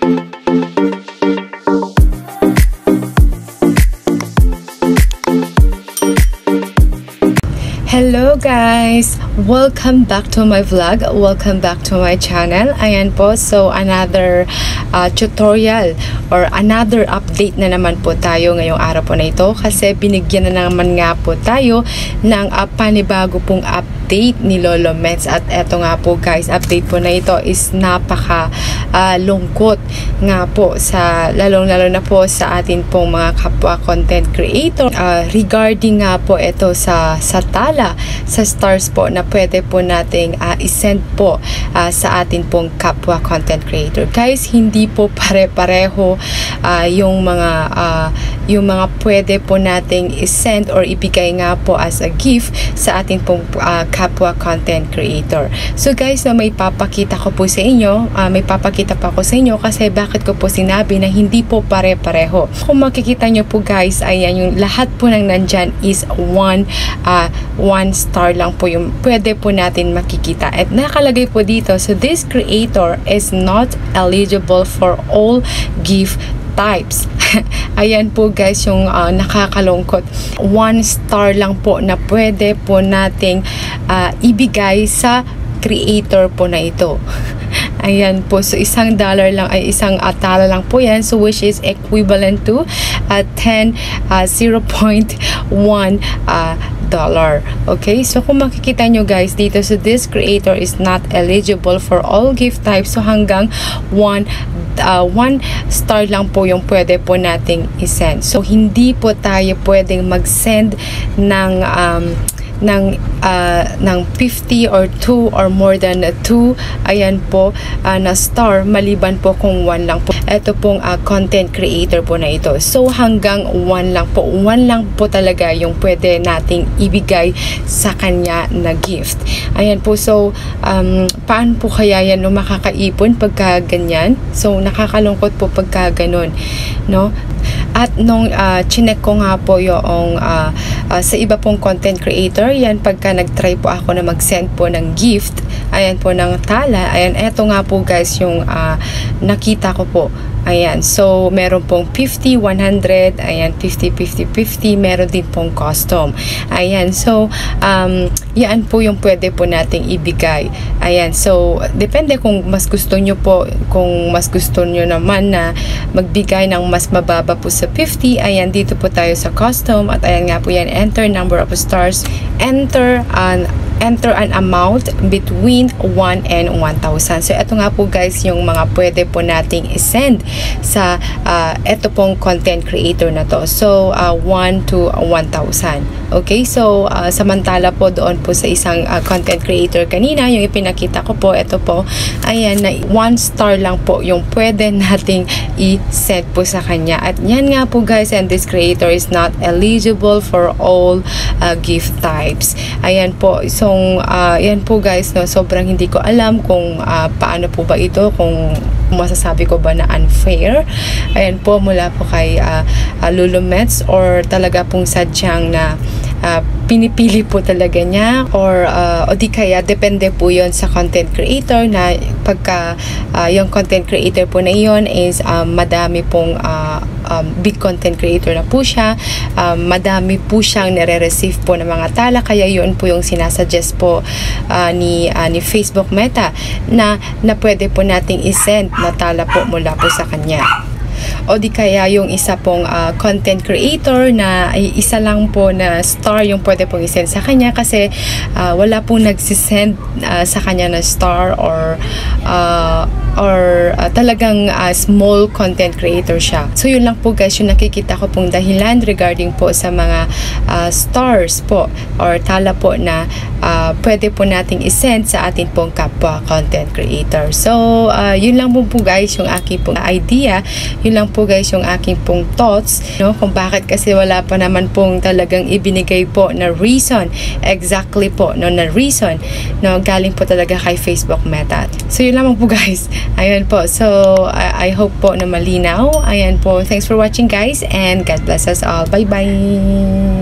Hello guys! Welcome back to my vlog. Welcome back to my channel. Ayan po, so another tutorial or another update na naman po tayo ngayong araw po na ito kasi binigyan na naman nga po tayo ng panibago pong update ni Lolo Mets. At eto nga po guys, update po na ito is napaka lungkot nga po sa lalong-lalo na po sa atin pong mga kapwa content creator regarding nga po ito sa tala sa stars po na pwede po nating isend po sa atin pong kapwa content creator. Guys, hindi po pare-pareho yung mga pwede po nating isend or ibigay nga po as a gift sa atin pong kapwa content creator. So guys, may papakita ko po sa inyo, may papakita pa ko sa inyo kasi bakit ko po sinabi na hindi po pare-pareho. Kung makikita nyo po guys, ayan yung lahat po ng nandyan is one star lang po yung pwede po natin makikita. At nakalagay po dito, so this creator is not eligible for all gift types. Ayan po guys yung nakakalungkot. 1 star lang po na pwede po nating ibigay sa creator po na ito. Ayan po, so $1 lang ay isang tala lang po yan, so which is equivalent to 0.1 dollar. Okay, so kung makikita nyo guys dito, so this creator is not eligible for all gift types, so hanggang 1 star lang po yung pwede po nating isend. So hindi po tayo pwedeng mag-send ng 50 or 2 or more than 2 ayan po na star maliban po kung 1 lang po. Ito pong content creator po na ito. So hanggang 1 lang po. 1 lang po talaga yung pwede nating ibigay sa kanya na gift. Ayan po. So paano po kaya yan makakaipon pagka ganyan? So nakakalungkot po pagka ganun, no? At nung chinek ko nga po yung sa iba pong content creator, yan pagka nag-try po ako na mag-send po ng gift, ayan po ng tala, ayan, eto nga po guys yung nakita ko po. Ayan, so meron pong 50, 100, ayan, 50, 50, 50, meron din pong custom. Ayan, so yan po yung pwede po nating ibigay. Ayan, so depende kung mas gusto nyo po, kung mas gusto nyo naman na magbigay ng mas mababa po sa 50, ayan, dito po tayo sa custom. At ayan nga po yan, enter number of stars, enter an amount between 1 and 1,000. So, ito nga po guys yung mga pwede po nating isend sa ito pong content creator na to. So, 1 to 1,000. Okay? So, samantala po doon po sa isang content creator kanina, yung ipinakita ko po, ito po, ayan, na 1 star lang po yung pwede nating i-send po sa kanya. At yan nga po guys, and this creator is not eligible for all gift types. Ayan po. So, yan po guys, no, sobrang hindi ko alam kung paano po ba ito, kung masasabi ko ba na unfair. Ayan po, mula po kay Lolo Mets, or talaga pong sadyang na pinipili po talaga niya, or o di kaya depende po yon sa content creator na pagka yung content creator po na yon is madami pong big content creator na po siya, madami po siyang nare-receive po ng mga tala, kaya yun po yung sinasuggest po ni Facebook Meta na pwede po nating isend na tala po mula po sa kanya. O di kaya yung isa pong content creator na isa lang po na star yung pwede pong isend sa kanya kasi wala pong nagsisend sa kanya na star, or talagang small content creator siya. So yun lang po guys yung nakikita ko pong dahilan regarding po sa mga stars po or tala po na pwede po nating isend sa atin pong kapwa content creator. So yun lang po guys yung aking pong idea, yun lang po guys yung aking pong thoughts, no, kung bakit kasi wala pa naman pong talagang ibinigay po na reason, exactly po, no, na reason, no, galing po talaga kay Facebook Meta. So yun lang po guys. Ayun po. So I hope po na malinaw. Ayan po. Thanks for watching guys, and God bless us all. Bye bye.